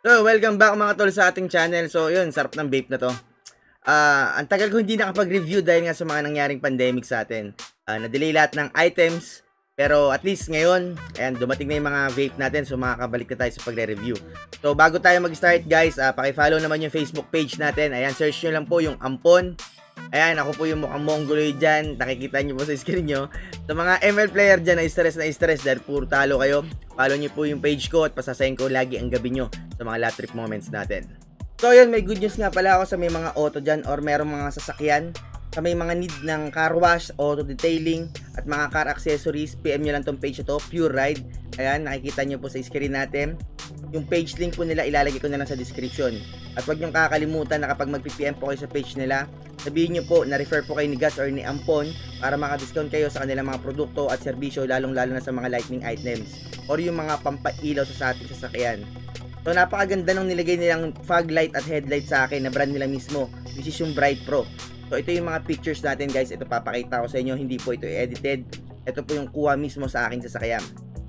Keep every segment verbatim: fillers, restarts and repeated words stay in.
So, welcome back mga tol sa ating channel. So, yun, sarap ng vape na to. Ah, ang tagal ko hindi nakapag-review dahil nga sa mga nangyaring pandemic sa atin. Ah, na-delay lahat ng items, pero at least ngayon, ayan, dumating na yung mga vape natin, so makakabalik na tayo sa pagre-review. So, bago tayo mag-start guys, ah, paki-follow naman yung Facebook page natin. Ayan, search nyo lang po yung Ampon. Ayan, ako po yung mukhang mongoloid dyan. Nakikita nyo po sa screen nyo. Sa mga M L player dyan na stress na stress dahil puro talo kayo, follow nyo po yung page ko at pasasayin ko lagi ang gabi nyo sa mga last trip moments natin. So yun, may good news nga pala ako sa may mga auto dyan or merong mga sasakyan sa may mga need ng car wash, auto detailing at mga car accessories. P M nyo lang tong page na to, Pure Ride. Ayan, nakikita nyo po sa screen natin. Yung page link po nila ilalagay ko na lang sa description. At huwag nyong kakalimutan na kapag mag-P M po kayo sa page nila, sabihin nyo po na refer po kayo ni Gas or ni Ampon para maka-discount kayo sa kanilang mga produkto at serbisyo, lalong lalo na sa mga lightning items or yung mga pampailaw sa ating sasakyan. So napakaganda nung nilagay nilang fog light at headlight sa akin na brand nila mismo, which is yung Bright Pro. So ito yung mga pictures natin guys, ito papakita ko sa inyo, hindi po ito edited. Ito po yung kuha mismo sa aking sasakyan.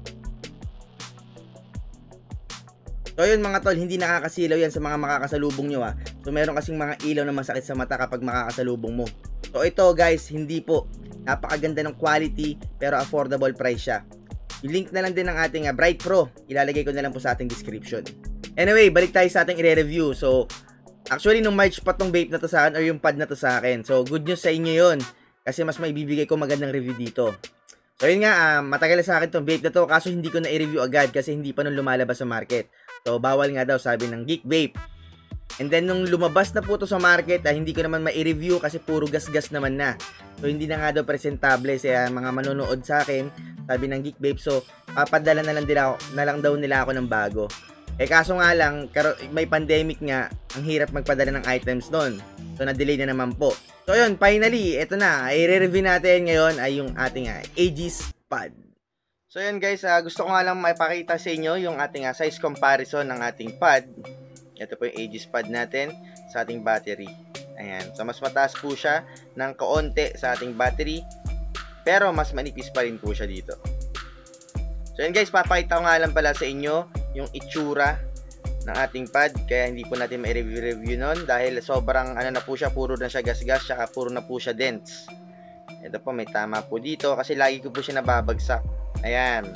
So yun mga tol, hindi nakakasilaw yan sa mga makakasalubong nyo ha. So meron kasing mga ilaw na masakit sa mata kapag makakasalubong mo. So ito guys, hindi po. Napakaganda ng quality pero affordable price siya. Yung link na lang din ng ating uh, Bright Pro, ilalagay ko na lang po sa ating description. Anyway, balik tayo sa ating i-review. So actually nung March pa tong vape na to sa akin or yung pad na to sa akin. So good news sa inyo yun. Kasi mas may bibigay ko magandang review dito. So yun nga, uh, matagal na sa akin tong vape na to, kaso hindi ko na i-review agad kasi hindi pa nung lumalabas sa market. So bawal nga daw sabi ng Geek Vape. And then nung lumabas na po to sa market, ah, hindi ko naman ma-review kasi puro gas-gas naman na. So hindi na nga daw presentable sa mga manonood sa akin, sabi ng Geek Vape. So papadala na lang, nila, na lang daw nila ako ng bago. Eh kaso nga lang, may pandemic nga, ang hirap magpadala ng items doon. So na-delay na naman po. So yun, finally, ito na, i-review natin ngayon ay yung ating uh, Aegis Pad. So yun guys, uh, gusto ko nga lang maipakita sa inyo yung ating uh, size comparison ng ating pad. Ito po yung Aegis Pad natin sa ating battery. Ayan, so mas mataas po siya ng kaunti sa ating battery, pero mas manipis pa rin po siya dito. So yun guys, papakita ko nga lang pala sa inyo yung itsura ng ating pad, kaya hindi po natin ma-review-review nun dahil sobrang ano na po siya, puro na siya gas-gas, saka puro na po siya dents. Ito po, may tama po dito kasi lagi ko po siya nababagsak. Ayan.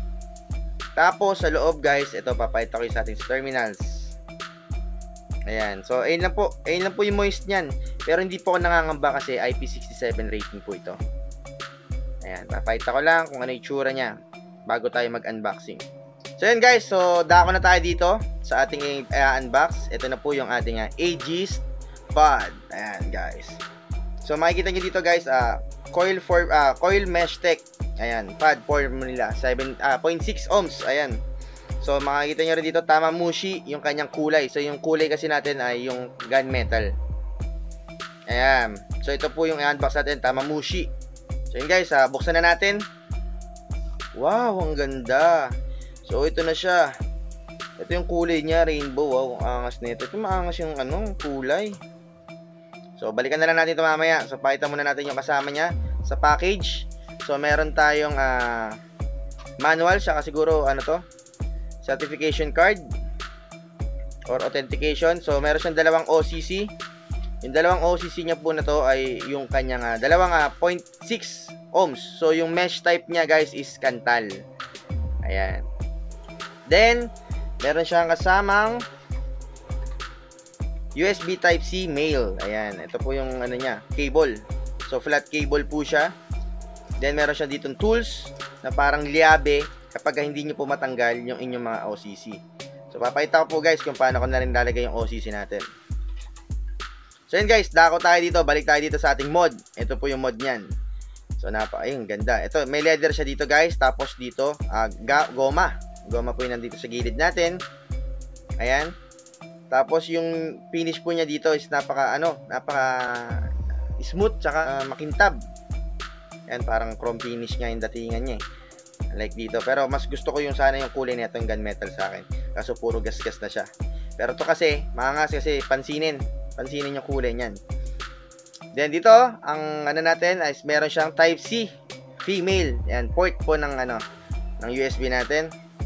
Tapos sa loob guys, ito papakita ko yung sa ating terminals. Ayan. So ayun lang po, ayun lang po yung moist niyan. Pero hindi po ako nangangamba kasi I P sixty-seven rating po ito. Ayan, papakita ko lang kung ano yung itsura niya bago tayo mag-unboxing. So yun guys, so dako na tayo dito sa ating uh, unbox. Ito na po yung ating uh, Aegis Pad. Ayan guys. So makikita nyo dito guys, uh, coil for uh, coil mesh tech. Ayan, pad formula seven point six ohms. Ayan. So makikita nyo rin dito Tamamushi yung kanyang kulay. So yung kulay kasi natin ay yung gunmetal. Ayan. So ito po yung i-unbox natin, Tamamushi. So yun guys, uh, buksan na natin. Wow, ang ganda. So ito na siya. Ito yung kulay niya, rainbow. Wow, ang angas nito. Ito maangas yung ano, kulay. So balikan na lang natin ito mamaya. So pakita muna natin yung kasama niya sa package. So meron tayong uh, manual, saka siguro ano to, certification card or authentication. So meron siyang dalawang O C C. Yung dalawang O C C niya po na to ay yung kanyang uh, dalawang uh, zero point six ohms. So yung mesh type niya guys is Kantal. Ayan. Then meron siyang kasamang U S B Type C male. Ayan, ito po yung ano niya, cable. So flat cable po siya. Then meron siya ditong tools na parang liabe kapag hindi nyo po matanggal yung inyong mga O C C. So papakita ko po guys kung paano ko na rin lalagay yung O C C natin. So yun guys, dako tayo dito, balik tayo dito sa ating mod. Ito po yung mod niyan. So napa, ayun, ganda. Ito, may leather siya dito guys. Tapos dito, uh, goma. Goma po yun nandito sa gilid natin. Ayan. Tapos yung finish po niya dito is napaka ano, napaka smooth tsaka uh, makintab. Ayan, parang chrome finish nga yung datingan niya eh. Like dito. Pero mas gusto ko yung sana yung kulay nito, yung gunmetal sa akin. Kaso puro gas-gas na siya. Pero to kasi, maangas kasi pansinin. Pansinin yung kulay niyan. Then dito, ang ano natin is meron siyang Type C female. Ayan, port po ng ano, ng U S B natin.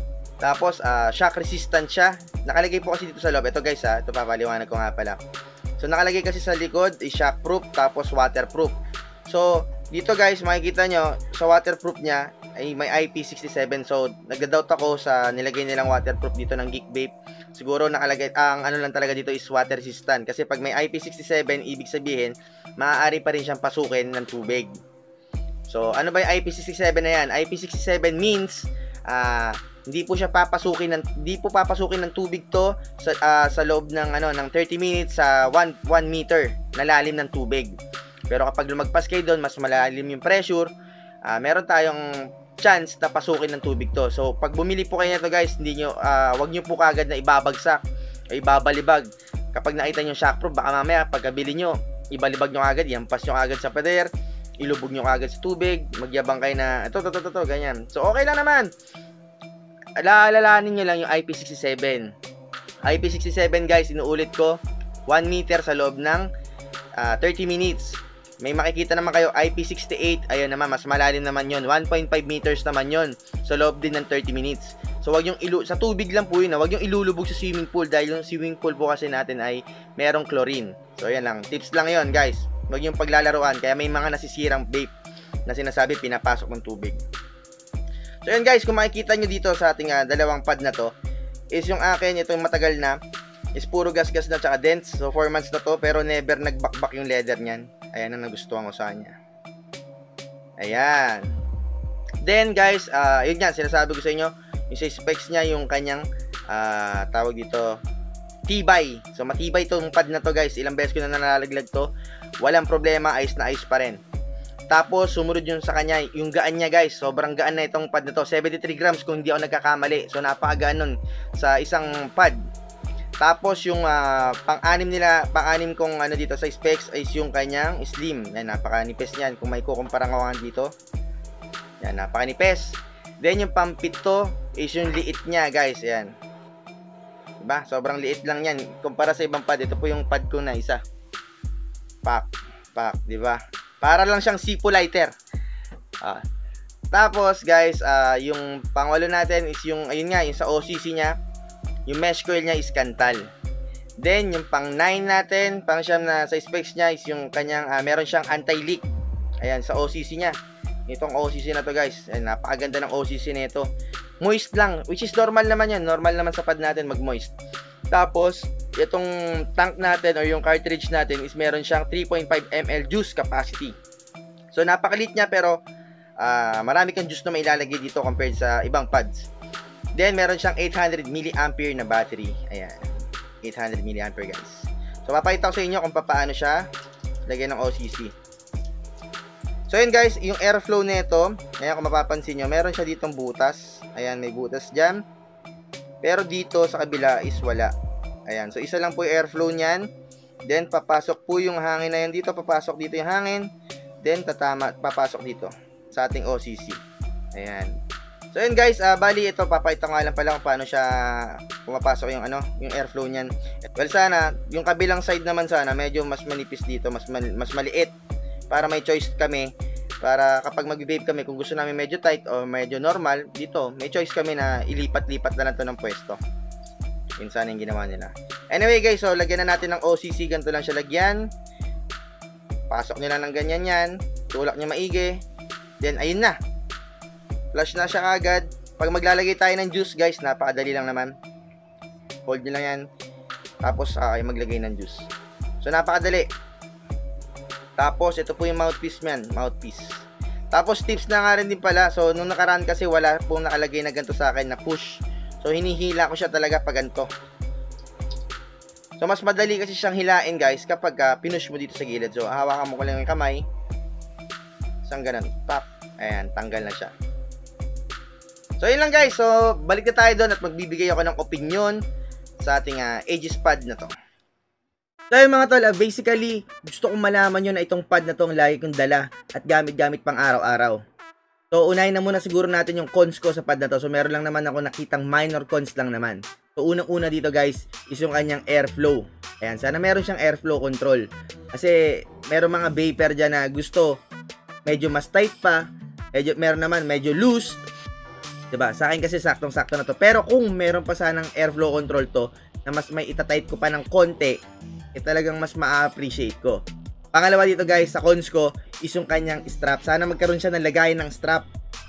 Tapos, uh, shock resistant siya. Nakalagay po kasi dito sa loob. Ito guys ha, ito papaliwanag ko nga pala. So, nakalagay kasi sa likod is shockproof, tapos waterproof. So, dito guys, makikita nyo, sa waterproof niya, ay may I P sixty-seven. So, nagda-doubt ako sa nilagay nilang waterproof dito ng Geek Vape. Siguro nakalagay, ang ano lang talaga dito is water resistant. Kasi pag may I P sixty-seven, ibig sabihin, maaari pa rin siyang pasukin ng tubig. So, ano ba yung I P sixty-seven na yan? I P sixty-seven means, ah, uh, hindi po siya papasukin ng hindi po papasukin ng tubig to sa uh, sa loob ng ano ng thirty minutes sa one meter na lalim ng tubig. Pero kapag lumagpas kayo doon, mas malalim yung pressure, uh, meron tayong chance na pasukin ng tubig to. So pag bumili po kayo nito guys, hindi nyo uh, wag niyo po kagad na ibabagsak o ibabalibag. Kapag nakita niyo shockproof, baka mamaya pagkabili niyo, ibalibag niyo kagad, yampas niyo kagad sa pader, ilubog niyo kagad sa tubig, magyabang kayo na ito to to to, to ganyan. So okay lang naman. Alaalalahanin nyo lang yung I P sixty-seven. I P sixty-seven guys, inuulit ko, one meter sa loob ng uh, thirty minutes. May makikita naman kayo I P sixty-eight, ayun naman, mas malalim naman yon, one point five meters naman yon sa loob din ng thirty minutes. So wag yung ilu sa tubig lang po yun, wag yung ilulubog sa swimming pool dahil yung swimming pool po kasi natin ay merong chlorine. So ayan lang, tips lang yon guys. Wag yung paglalaruan, kaya may mga nasisirang vape na sinasabi pinapasok ng tubig. So yun guys, kung makikita nyo dito sa ating uh, dalawang pad na to, is yung akin, ito yung matagal na, is puro gas-gas na tsaka dense. So four months na to, pero never nagbakbak yung leather nyan. Ayan ang nagustuhan ko sa kanya. Ayan. Then guys, uh, yun yan, sinasabi ko sa inyo, yung sa specs nya, yung kanyang, uh, tawag dito, tibay. So matibay itong pad na to guys, ilang beses ko na nalalaglag to, walang problema, ayos na ayos pa rin. Tapos, sumunod yung sa kanya, yung gaan niya guys, sobrang gaan na itong pad na to, seventy-three grams kung hindi ako nagkakamali. So, napakagaan nun sa isang pad. Tapos, yung uh, pang-anim nila, pang-anim kong ano dito sa specs is yung kanyang slim. Yan, napakanipis niyan. Kung may kukumpara nga dito, yan, napakanipis. Then, yung pang-pito is yung liit niya guys, yan. Diba? Sobrang liit lang yan. Kumpara sa ibang pad, ito po yung pad ko na isa. Pak, pak, diba? Para lang siyang Zippo lighter. Ah. Tapos guys, uh, yung pangwalo natin is yung, ayun nga, yung sa O C C niya, yung mesh coil niya is Kantal. Then, yung pang nine natin, pang siyam na sa specs niya is yung kanyang, uh, meron siyang anti-leak. Ayan, sa O C C niya. Itong O C C na to guys. Ayan, napakaganda ng O C C nito. Moist lang, which is normal naman yan. Normal naman sa pad natin mag-moist. Tapos, itong tank natin or yung cartridge natin is meron siyang three point five milliliters juice capacity. So, napakalit niya pero uh, marami kang juice na may ilalagay dito compared sa ibang pads. Then, meron siyang eight hundred milliampere na battery. Ayan. eight hundred milliampere guys. So, papakita ko sa inyo kung paano siya lagyan ng O C C. So, yun guys, yung airflow nito, ayan kung mapapansin nyo, meron siya ditong butas. Ayan, may butas dyan. Pero dito sa kabila is wala. Ayan, so isa lang po yung airflow niyan. Then papasok po yung hangin na yan dito, papasok dito yung hangin. Then tatama, papasok dito sa ating O C C. Ayan. So yun guys, uh, bali ito papakita ko nga lang pala kung paano siya pumapasok yung ano, yung airflow niyan. Well, sana yung kabilang side naman sana medyo mas manipis dito, mas mal mas maliit para may choice kami. Para kapag mag-vape kami, kung gusto namin medyo tight o medyo normal, dito, may choice kami na ilipat-lipat na lang to ng pwesto. Yun sana yung ginawa nila. Anyway guys, so lagyan na natin ng O C C, ganito lang siya lagyan. Pasok nyo lang ng ganyan yan. Tulak nyo maigi. Then, ayun na. Flush na siya agad. Pag maglalagay tayo ng juice guys, napakadali lang naman. Hold nyo lang yan. Tapos, uh, ay maglagay ng juice. So, napakadali. Tapos, ito po yung mouthpiece man. Mouthpiece. Tapos, tips na nga rin din pala. So, nung nakaraan kasi, wala pong nakalagay na ganito sa akin na push. So, hinihila ko siya talaga pag ganito. So, mas madali kasi siyang hilain, guys, kapag uh, pinush mo dito sa gilid. So, hawakan mo ko lang yung kamay. Isang ganun. Tap. Ayan, tanggal na siya. So, yun lang, guys. So, balik na tayo doon at magbibigay ako ng opinion sa ating uh, Aegis pad na to. So yun mga tol, uh, basically, gusto kong malaman nyo na itong pad na to ang lagi kong dala at gamit-gamit pang araw-araw. So unahin na muna siguro natin yung cons ko sa pad na to. So meron lang naman ako nakitang minor cons lang naman. So unang-una dito guys, is yung kanyang airflow. Ayan, sana meron siyang airflow control. Kasi meron mga vapor dyan na gusto medyo mas tight pa, medyo, meron naman medyo loose. 'Diba? Sa akin kasi saktong-sakto na to. Pero kung meron pa sanang airflow control to na mas may itatight ko pa ng konti, eh talagang mas ma-appreciate ko. Pangalawa dito guys, sa cons ko is yung kanyang strap. Sana magkaroon siya ng lagayan ng strap.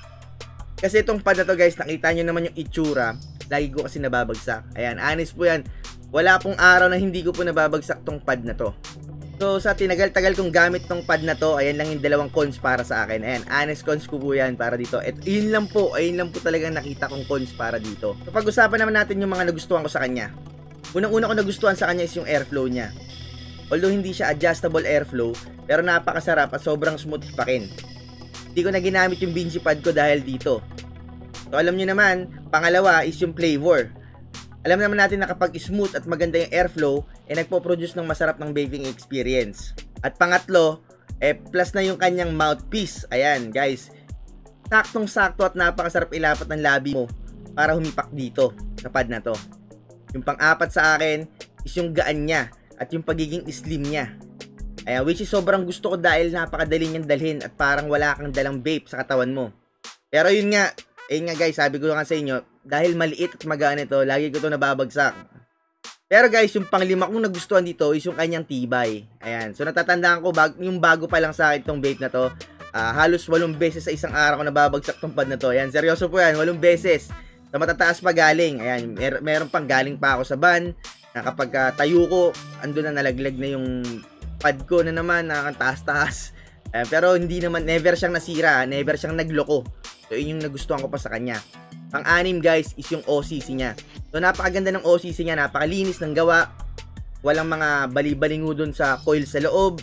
Kasi itong pad na to guys, nakita nyo naman yung itsura. Lagi ko kasi nababagsak. Ayan, honest po yan. Wala pong araw na hindi ko po nababagsak tong pad na to. So sa tinagal-tagal kong gamit tong pad na to, ayan lang yung dalawang cons para sa akin. Ayan, honest cons ko po yan para dito. At yun lang po, ayun lang po talagang nakita kong cons para dito. So pag-usapan naman natin yung mga nagustuhan ko sa kanya. Unang-una ko nagustuhan sa kanya is yung airflow niya. Although hindi siya adjustable airflow, pero napakasarap at sobrang smooth hipakin. Hindi ko na ginamit yung Binsi pad ko dahil dito. So alam nyo naman, pangalawa is yung flavor. Alam naman natin na kapag smooth at maganda yung airflow, eh nagpo-produce ng masarap ng vaping experience. At pangatlo, eh plus na yung kanyang mouthpiece. Ayan guys, saktong-sakto at napakasarap ilapat ng labi mo para humipak dito sa pad na to. Yung pang-apat sa akin is yung gaan niya at yung pagiging slim niya. Ayan, which is sobrang gusto ko dahil napakadali niyang dalhin at parang wala kang dalang vape sa katawan mo. Pero yun nga, ayun nga guys, sabi ko nga sa inyo, dahil maliit at magaan ito, lagi ko ito nababagsak. Pero guys, yung panglima kong nagustuhan dito is yung kanyang tibay. Ayan, so natatandaan ko, bag, yung bago pa lang sa akin itong vape na to, uh, halos walong beses sa isang araw ko nababagsak tong pad na to. Ayan, seryoso po yan, walong beses. Sa matataas pa galing. Ayan, mer meron pang galing pa ako sa van, na kapag uh, tayo ko, andun na nalaglag na yung pad ko na naman, nakakataas-taas. Ayan, pero hindi naman, never siyang nasira, never siyang nagloko. So yun yung nagustuhan ko pa sa kanya. Pang-anim guys is yung O C C niya. So napakaganda ng O C C niya, napakalinis ng gawa. Walang mga bali-balingo dun sa coil sa loob.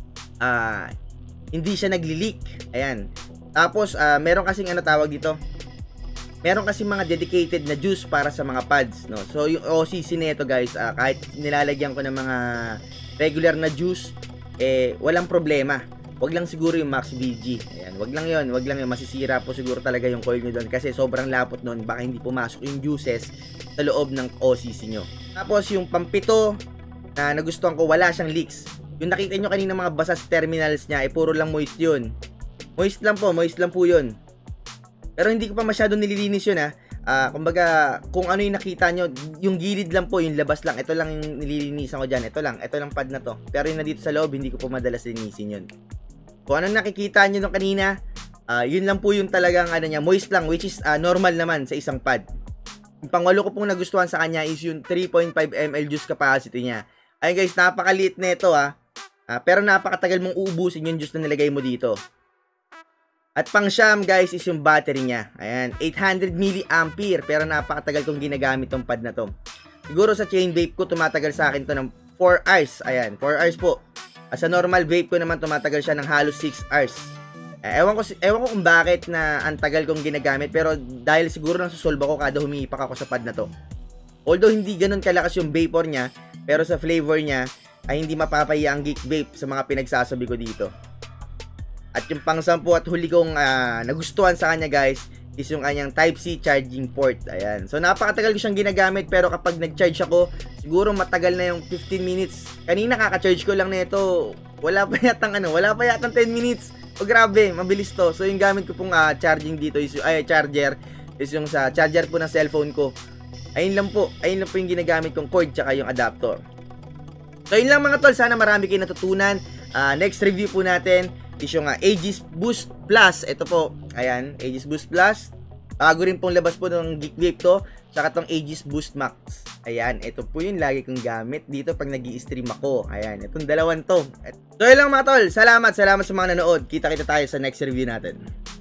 Uh, hindi siya nagli-leak. Ayan. Tapos uh, meron kasing ano tawag dito. Meron kasing mga dedicated na juice para sa mga pads, no. So yung O C C nito guys, uh, kahit nilalagyan ko ng mga regular na juice, eh walang problema. Wag lang siguro yung Max V G. Ayan, wag lang 'yon, wag lang 'yung masisira po siguro talaga yung coil niyo doon kasi sobrang lapot noon, baka hindi pumasok yung juices sa loob ng O C C niyo. Tapos yung pampito na nagustuhan ko, wala siyang leaks. Yung nakita niyo kanina mga basa sa terminals niya, eh puro lang moist 'yun. Moist lang po, moist lang po 'yun. Pero hindi ko pa masyadong nililinis 'yun ha. Ah, uh, kumbaga kung ano yung nakita nyo, yung gilid lang po, yung labas lang, ito lang yung nililinisan ko dyan, ito lang, ito lang pad na to. Pero yung na dito sa loob, hindi ko po madalas linisin yun. Kung anong nakikita nyo nung kanina, uh, yun lang po yung talagang ano niya, moist lang, which is uh, normal naman sa isang pad. Yung pangwalo ko pong nagustuhan sa kanya is yung three point five milliliters juice capacity niya. Ayun guys, napakaliit na ito ha. Uh, pero napakatagal mong uubusin yung juice na nilagay mo dito. At pang siyam guys is yung battery niya. Ayan, eight hundred milliampere, pero napakatagal kong ginagamit tong pad na to. Siguro sa chain vape ko, tumatagal sa akin to ng four hours. Ayan, four hours po. As a normal vape ko naman, tumatagal siya ng halos six hours. Eh, ewan ko, ewan ko kung bakit na ang tagal kong ginagamit, pero dahil siguro nasusolve ako kada humihipak ako sa pad na to. Although hindi ganun kalakas yung vapor niya, pero sa flavor niya ay hindi mapapahiya ang Geek Vape sa mga pinagsasabi ko dito. At yung pang-sampu at huli kong uh, nagustuhan sa kanya guys is yung kanyang Type-C charging port. Ayan. So napakatagal ko siyang ginagamit, pero kapag nag-charge ako, siguro matagal na yung fifteen minutes. Kanina kaka-charge ko lang nito. Wala pa yatang ano, wala pa yatang ten minutes. O grabe, mabilis to. So yung gamit ko pong uh, charging dito is ay charger is yung sa charger po ng cellphone ko. Ayun lang po. Ayun lang po yung ginagamit kong cord tsaka yung adapter. So yun lang mga tol, sana marami kayo natutunan. Uh, next review po natin is yung uh, Aegis Boost Plus. Ito po, ayan, Aegis Boost Plus. Bago rin pong labas po ng Geek Vape to. Tsaka tong Aegis Boost Max. Ayan, ito po yung lagi kong gamit dito pag nag-i-stream ako. Ayan, itong dalawan to. So yun lang mga tol, salamat, salamat sa mga nanood. Kita-kita tayo sa next review natin.